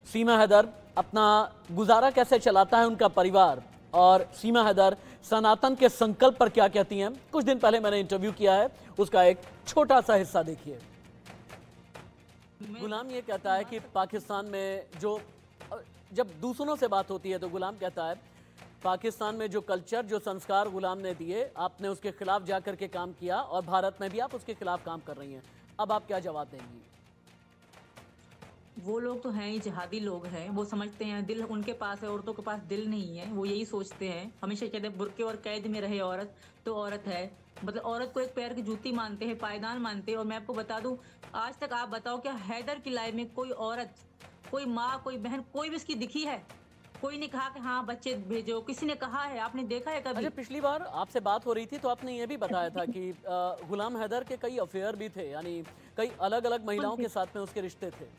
सीमा हैदर अपना गुजारा कैसे चलाता है उनका परिवार, और सीमा हैदर सनातन के संकल्प पर क्या कहती हैं, कुछ दिन पहले मैंने इंटरव्यू किया है, उसका एक छोटा सा हिस्सा देखिए। गुलाम ये कहता है कि पाकिस्तान में जब दूसरों से बात होती है तो गुलाम कहता है पाकिस्तान में जो कल्चर, जो संस्कार गुलाम ने दिए, आपने उसके खिलाफ जाकर के काम किया और भारत में भी आप उसके खिलाफ काम कर रही हैं। अब आप क्या जवाब देंगी? वो लोग तो हैं ही जिहादी लोग हैं। वो समझते हैं दिल उनके पास है, औरतों के पास दिल नहीं है। वो यही सोचते हैं, हमेशा कहते हैं बुर्के और कैद में रहे औरत तो औरत है। मतलब औरत को एक पैर की जूती मानते हैं, पायदान मानते हैं। और मैं आपको बता दूं, आज तक आप बताओ क्या हैदर की लाइफ में कोई औरत, कोई माँ, कोई बहन, कोई भी उसकी दिखी है? कोई ने कहा कि हाँ बच्चे भेजो? किसी ने कहा है? आपने देखा है अच्छा, कभी? पिछली बार आपसे बात हो रही थी तो आपने ये भी बताया था कि गुलाम हैदर के कई अफेयर भी थे, यानी कई अलग अलग महिलाओं के साथ में उसके रिश्ते थे।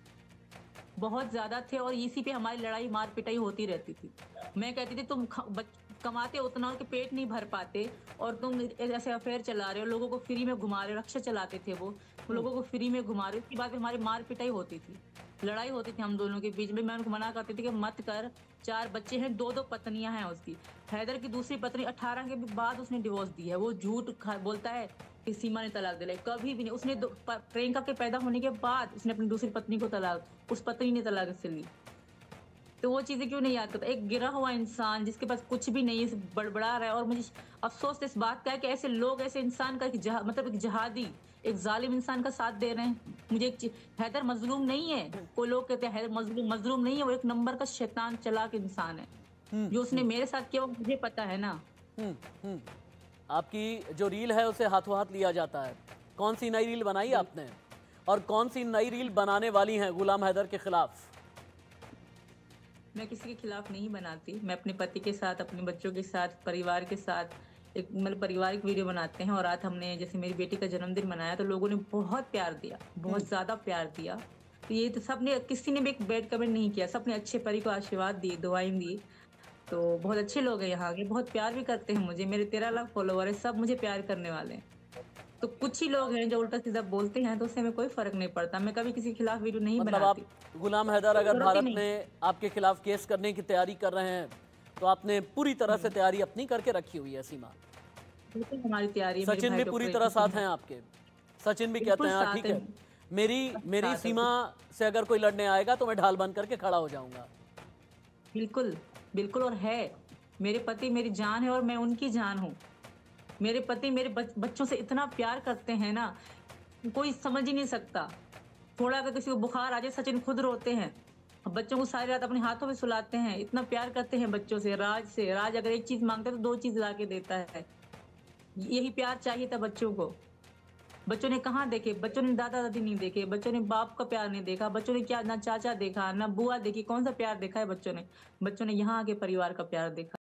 बहुत ज्यादा थे और इसी पे हमारी लड़ाई मार पिटाई होती रहती थी। मैं कहती थी तुम कमाते उतना हो कि पेट नहीं भर पाते और तुम ऐसे अफेयर चला रहे हो, लोगों को फ्री में घुमा रहे हो। रक्षा चलाते थे वो लोगों को फ्री में घुमा रहे हो। उसके बाद हमारी मार पिटाई होती थी, लड़ाई होती थी हम दोनों के बीच में। मैं उनको मना करती थी कि मत कर। 4 बच्चे हैं, 2-2 पत्नियां हैं उसकी। हैदर की दूसरी पत्नी 18 के बाद उसने डिवोर्स दिया है। वो झूठ बोलता है कि सीमा ने तलाक दिलाई, कभी भी नहीं। उसने प्रियंका के पैदा होने के बाद उसने अपनी दूसरी पत्नी को तलाक, उस पत्नी ने तलाक इससे ली। तो वो चीजें क्यों नहीं याद करता? एक गिरा हुआ इंसान जिसके पास कुछ भी नहीं है, बड़बड़ा रहा है। और मुझे अफसोस इस बात का है कि ऐसे लोग, ऐसे इंसान का मतलब एक जहादी, एक जालिम इंसान का साथ दे रहे हैं। मुझे हैदर मजलूम नहीं है। कोई लोग कहते हैं हैदर मजलूम, मजलूम नहीं है। वो एक नंबर का शैतान चालाक इंसान है। जो उसने मेरे साथ किया वो मुझे पता है ना। हम्म हम्म आपकी जो रील है उसे हाथों हाथ लिया जाता है। कौन सी नई रील बनाई आपने, और कौन सी नई रील बनाने वाली हैं गुलाम हैदर के खिलाफ? मैं किसी के खिलाफ नहीं बनाती। मैं अपने पति के साथ, अपने बच्चों के साथ, परिवार के साथ एक मतलब पारिवारिक वीडियो बनाते हैं। और रात हमने जैसे मेरी बेटी का जन्मदिन मनाया तो लोगों ने बहुत प्यार दिया, बहुत ज्यादा प्यार दिया। तो ये तो सबने, किसी ने भी एक बैड कमेंट नहीं किया। सबने अच्छे परी को आशीर्वाद दिए, दुआएं दी। तो बहुत अच्छे लोग हैं यहाँ के, बहुत प्यार भी करते हैं मुझे। मेरे 13 लाख फॉलोवर है, सब मुझे प्यार करने वाले हैं। तो कुछ ही लोग हैं जो उल्टा सीधा बोलते हैं, तो उससे हमें कोई फर्क नहीं पड़ता। मैं कभी किसी के खिलाफ वीडियो नहीं मतलब आप, बनाती, गुलाम हैदर अगर जरूरत ही भारत नहीं। में आपके खिलाफ केस करने की तैयारी कर रहे हैं तो आपने पूरी तरह से तैयारी अपनी करके रखी हुई है? सीमा, बिल्कुल हमारी तैयारी है। मेरे सचिन भाई भी पूरी डॉक्टर तरह एपीजे साथ हैं। हैं आपके? सचिन भी कहते बिल्कुल हैं हाँ साथ ठीक है। है, मेरी मेरी साथ है। सीमा से अगर कोई लड़ने आएगा तो मैं ढाल बन करके खड़ा हो जाऊंगा। बिल्कुल, बिल्कुल। और है, मेरे पति मेरी जान है और मैं उनकी जान हूँ। मेरे पति मेरे बच्चों से इतना प्यार करते हैं ना, कोई समझ ही नहीं सकता। थोड़ा अगर किसी को बुखार आ जाए, सचिन खुद रोते हैं। बच्चों को सारी रात अपने हाथों में सुलाते हैं। इतना प्यार करते हैं बच्चों से। राज अगर एक चीज मांगता है तो 2 चीज ला के देता है। यही प्यार चाहिए था बच्चों को। बच्चों ने कहाँ देखे? बच्चों ने दादा दादी नहीं देखे, बच्चों ने बाप का प्यार नहीं देखा, बच्चों ने क्या ना चाचा देखा, ना बुआ देखी। कौन सा प्यार देखा है बच्चों ने? बच्चों ने यहाँ आके परिवार का प्यार देखा।